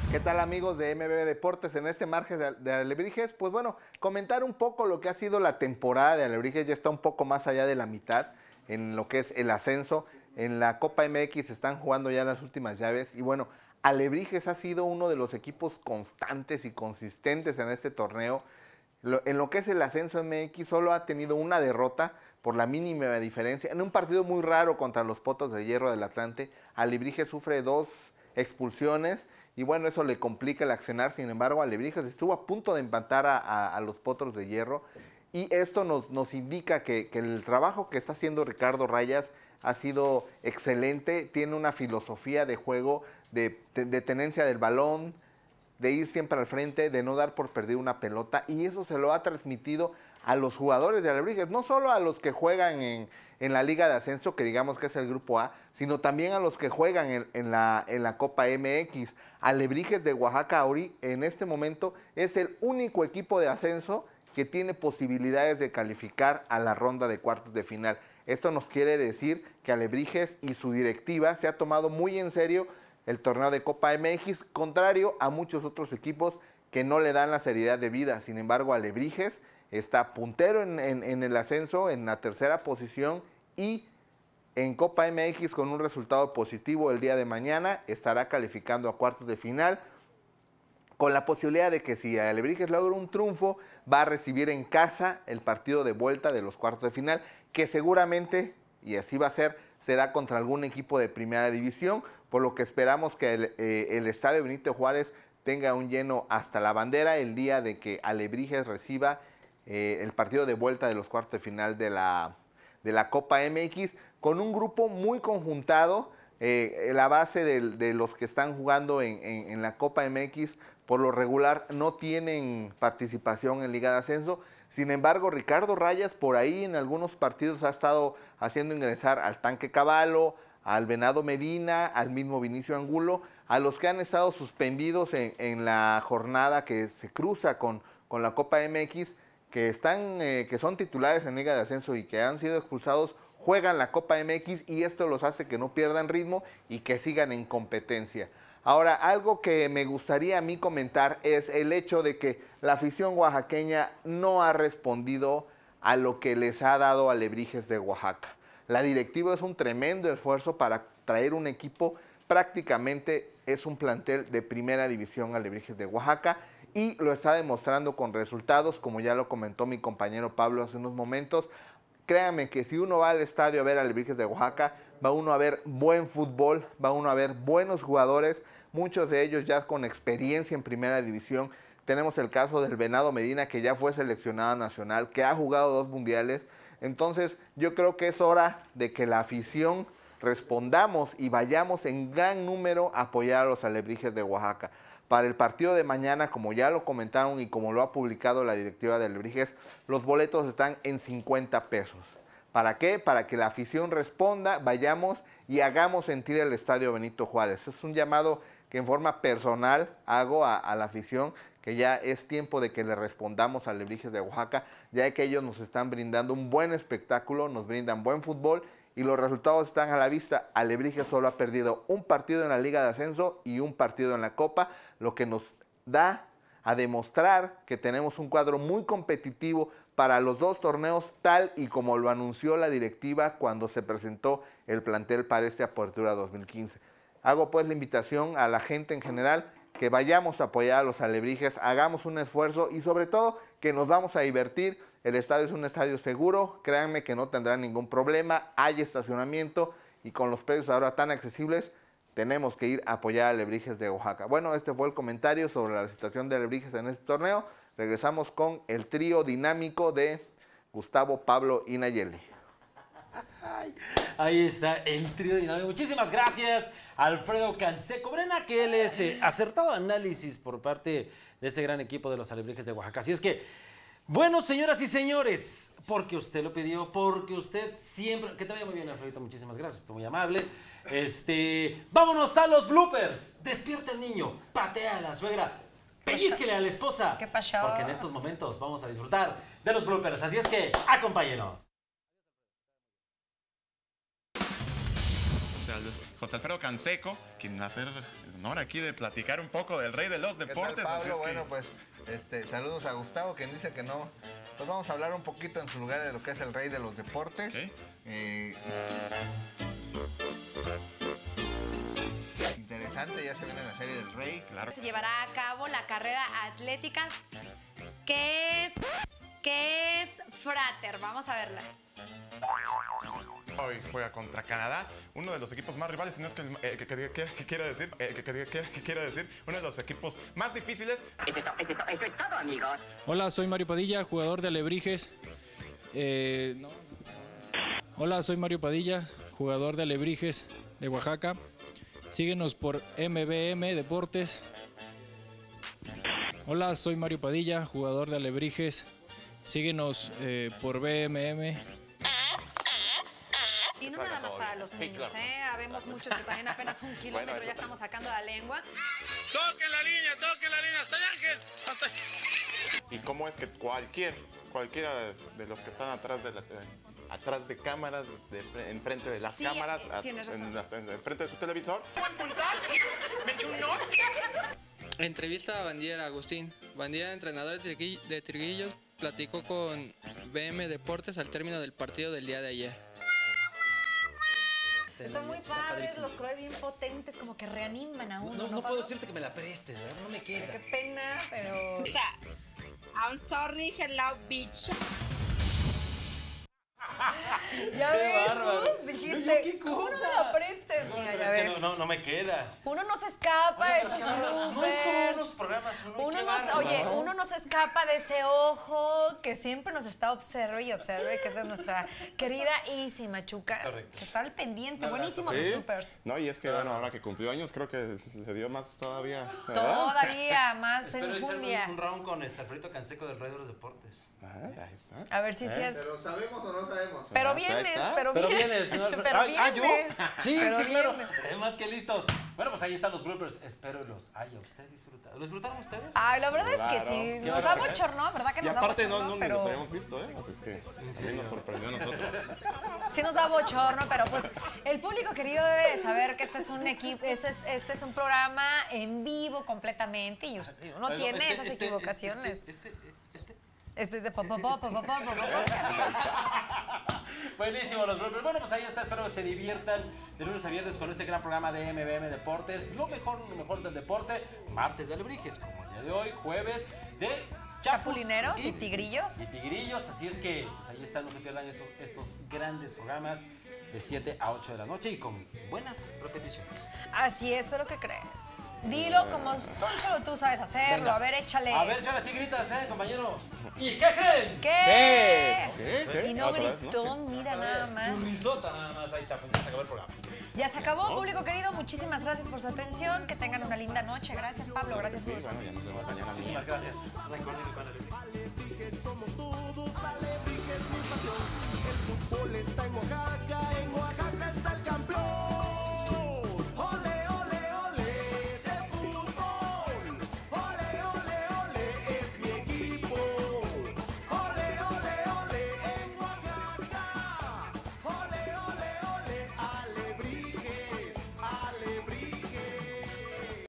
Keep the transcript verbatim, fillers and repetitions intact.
¿Qué tal, amigos de M B B Deportes? En este margen de, de Alebrijes, pues bueno, comentar un poco lo que ha sido la temporada de Alebrijes. Ya está un poco más allá de la mitad en lo que es el ascenso. En la Copa M X están jugando ya las últimas llaves y bueno, Alebrijes ha sido uno de los equipos constantes y consistentes en este torneo. Lo, en lo que es el ascenso M X solo ha tenido una derrota por la mínima diferencia. En un partido muy raro contra los Potros de Hierro del Atlante, Alebrijes sufre dos expulsiones y bueno, eso le complica el accionar. Sin embargo, Alebrijes estuvo a punto de empatar a, a, a los Potros de Hierro y esto nos, nos indica que, que el trabajo que está haciendo Ricardo Rayas ha sido excelente. Tiene una filosofía de juego, de, de, de tenencia del balón, de ir siempre al frente, de no dar por perder una pelota, y eso se lo ha transmitido a los jugadores de Alebrijes, no solo a los que juegan en, en la Liga de Ascenso, que digamos que es el Grupo A, sino también a los que juegan en, en, la, en la Copa M X. Alebrijes de Oaxaca, Auri, en este momento es el único equipo de ascenso que tiene posibilidades de calificar a la ronda de cuartos de final. Esto nos quiere decir que Alebrijes y su directiva se ha tomado muy en serio el torneo de Copa M X, contrario a muchos otros equipos que no le dan la seriedad de vida. Sin embargo, Alebrijes está puntero en, en, en el ascenso, en la tercera posición, y en Copa M X con un resultado positivo el día de mañana estará calificando a cuartos de final, con la posibilidad de que si Alebrijes logra un triunfo, va a recibir en casa el partido de vuelta de los cuartos de final, que seguramente, y así va a ser, será contra algún equipo de primera división, por lo que esperamos que el, eh, el Estadio Benito Juárez tenga un lleno hasta la bandera el día de que Alebrijes reciba eh, el partido de vuelta de los cuartos de final de la, de la Copa M X, con un grupo muy conjuntado. Eh, la base de, de los que están jugando en, en, en la Copa M X, por lo regular, no tienen participación en Liga de Ascenso. Sin embargo, Ricardo Rayas por ahí en algunos partidos ha estado haciendo ingresar al Tanque Caballo, al Venado Medina, al mismo Vinicio Angulo, a los que han estado suspendidos en, en la jornada que se cruza con, con la Copa M X, que, están, eh, que son titulares en Liga de Ascenso y que han sido expulsados, juegan la Copa M X y esto los hace que no pierdan ritmo y que sigan en competencia. Ahora, algo que me gustaría a mí comentar es el hecho de que la afición oaxaqueña no ha respondido a lo que les ha dado Alebrijes de Oaxaca. La directiva es un tremendo esfuerzo para traer un equipo, prácticamente es un plantel de primera división Alebrijes de Oaxaca y lo está demostrando con resultados, como ya lo comentó mi compañero Pablo hace unos momentos. Créanme que si uno va al estadio a ver a Alebrijes de Oaxaca, va uno a ver buen fútbol, va uno a ver buenos jugadores, muchos de ellos ya con experiencia en primera división. Tenemos el caso del Venado Medina, que ya fue seleccionado nacional, que ha jugado dos mundiales. Entonces, yo creo que es hora de que la afición respondamos y vayamos en gran número a apoyar a los Alebrijes de Oaxaca. Para el partido de mañana, como ya lo comentaron y como lo ha publicado la directiva de Alebrijes, los boletos están en cincuenta pesos. ¿Para qué? Para que la afición responda, vayamos y hagamos sentir el Estadio Benito Juárez. Es un llamado que en forma personal hago a, a la afición, que ya es tiempo de que le respondamos a Alebrijes de Oaxaca, ya que ellos nos están brindando un buen espectáculo, nos brindan buen fútbol y los resultados están a la vista. Alebrijes solo ha perdido un partido en la Liga de Ascenso y un partido en la Copa, lo que nos da a demostrar que tenemos un cuadro muy competitivo para los dos torneos, tal y como lo anunció la directiva cuando se presentó el plantel para esta apertura dos mil quince. Hago pues la invitación a la gente en general que vayamos a apoyar a los Alebrijes, hagamos un esfuerzo y sobre todo que nos vamos a divertir. El estadio es un estadio seguro, créanme que no tendrán ningún problema, hay estacionamiento y con los precios ahora tan accesibles, tenemos que ir a apoyar a Alebrijes de Oaxaca. Bueno, este fue el comentario sobre la situación de Alebrijes en este torneo. Regresamos con el trío dinámico de Gustavo, Pablo y Nayeli. Ahí está el trío dinámico. Muchísimas gracias, Alfredo Canseco Brena, que él es eh, acertado análisis por parte de ese gran equipo de los Alebrijes de Oaxaca. Así es que, bueno, señoras y señores, porque usted lo pidió, porque usted siempre... Que te vaya muy bien, Alfredito, muchísimas gracias, estoy muy amable. Este, vámonos a los bloopers. Despierta el niño, patea a la suegra, pellizquele a la esposa. ¿Qué pasó? Porque en estos momentos vamos a disfrutar de los bloopers. Así es que, acompáñenos. José, Al- José Alfredo Canseco, quien va a hacer el honor aquí de platicar un poco del rey de los ¿Qué tal, deportes. Pablo? Así es que- Bueno, pues este, saludos a Gustavo, quien dice que no. Pues vamos a hablar un poquito en su lugar de lo que es el rey de los deportes. Ok. Eh, interesante, ya se viene la serie del rey. Claro. Se llevará a cabo la carrera atlética que es, que es Frater. Vamos a verla. Hoy juega contra Canadá, uno de los equipos más rivales, si no es que, el- eh, que, que- que- que quiero decir, eh, que, que- que- que quiero decir, uno de los equipos más difíciles. Eso es, to- eso es to- eso es todo, amigos. Hola, soy Mario Padilla, jugador de Alebrijes. Eh, no, no, no. Hola, soy Mario Padilla, jugador de Alebrijes de Oaxaca. Síguenos por M B M Deportes. Hola, soy Mario Padilla, jugador de Alebrijes. Síguenos eh, por B M M. Y no nada más para los niños, ¿eh? Habemos muchos que también apenas un kilómetro ya estamos sacando la lengua. ¡Toquen la línea, toquen la línea! ¡Hasta allá, Ángel! ¡Hasta allá! Y cómo es que cualquier, cualquiera de los que están atrás de la, eh, atrás de cámaras, de, fre- enfrente de las Sí, cámaras, eh, a- tienes en razón. las- en- enfrente de su televisor, ¡Buen puntal! ¡Me eché un no! Entrevista a Bandiera, Agustín. Bandiera, entrenador de Trigui- de Triguillos, platicó con B M Deportes al término del partido del día de ayer. Están muy padres, los colores bien potentes, como que reaniman a uno, No, ¿no, no puedo Pablo? decirte que me la prestes, ¿verdad? No me Qué queda. pena, pero... I'm sorry, hello, bitch. Ya Qué ves, bárbaro. tú dijiste, ¿Qué ¿cómo no cosa? la prestes? No, Mira, pero ya es que ves. no, no, no me queda. Uno no se escapa, eso es un No estuvo unos programas, uno, Uno qué nos, bárbaro. oye, uno no se escapa de ese ojo que siempre nos está observe y observe, que es de nuestra querida Isi Machuca, Es correcto. que está al pendiente, Un abrazo. buenísimos Sí. sus bloopers. No, y es que bueno, ahora que cumplió años, creo que le dio más todavía. ¿verdad? Todavía más Espero echarme enjundia. un, un round con este Alfredito Canseco del Rey de los Deportes. Ah, ahí está. A ver si es cierto. Pero ¿sabemos o no sabemos? Pero Ah, pues ahí vienes, está. pero Pero vienes. vienes, ¿no? Alfredo? Pero Ay, ah, ¿yo? vienes. Sí, Pero sí, claro. vienes. Eh, más que listos. Bueno, pues ahí están los bloopers. Espero los haya usted disfrutado. ¿Los disfrutaron ustedes? Ay, la verdad es Claro. que sí, Qué nos da barbaridad. bochorno, ¿verdad que Y nos da aparte no, bochorno? no ni pero los habíamos visto, ¿eh? Así es que también nos sorprendió a nosotros. sí nos da bochorno, pero pues el público querido debe de saber que este es un equipo, este es, este es un programa en vivo completamente y us- y uno Pero tiene este- esas este- equivocaciones. Este, este, este. Este es de pop, pop, pop, pop, pop, pop, pop, amigos. Buenísimo los bloopers. Bueno, pues ahí está. Espero que se diviertan de lunes a viernes con este gran programa de M B M Deportes. Lo mejor, lo mejor del deporte. Martes de Alebrijes, como el día de hoy. Jueves de Chapus Chapulineros y tigrillos. Y tigrillos. Así es que, pues ahí están. No se pierdan estos, estos grandes programas de siete a ocho de la noche y con buenas repeticiones. Así es, pero ¿qué crees? Dilo como tú, solo tú sabes hacerlo. Venga. A ver, échale. A ver si ahora sí gritas, ¿eh, compañero? ¿Y qué creen? ¿Qué? ¿Qué? ¿Qué? Y no Otra vez, gritó, ¿no? mira nada más. Su risota nada más. Ahí está, pues ya se acabó el programa. Ya se acabó, público querido. Muchísimas gracias por su atención. Que tengan una linda noche. Gracias, Pablo. Gracias, Sí, Gus. bueno, ya nos vemos mañana. Muchísimas gracias. Recuerden que con Alebrijes.